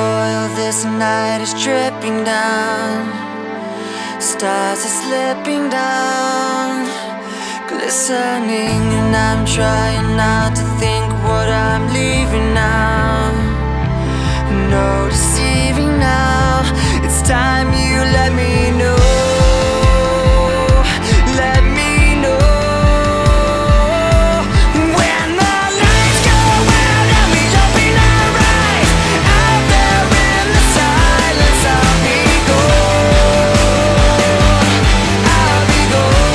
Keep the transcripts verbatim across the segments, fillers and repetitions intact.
oil, this night is dripping down. Stars are slipping down, glistening, and I'm trying not to think what I'm leaving now. No deceiving now, it's time you let me know. Let me know. When the lights go out and we open our eyes, out there in the silence I'll be gone, I'll be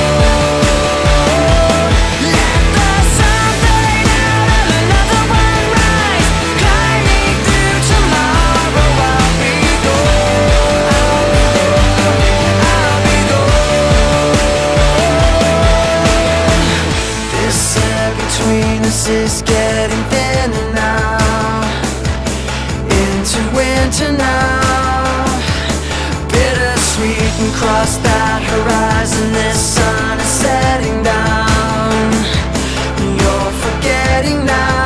gone. Let the sun fade out and another one rise, climbing through tomorrow. I'll be gone, I'll be gone. This air between us is getting thinner now, into winter now. Bittersweet and cross that horizon, this sun is setting down. You're forgetting now.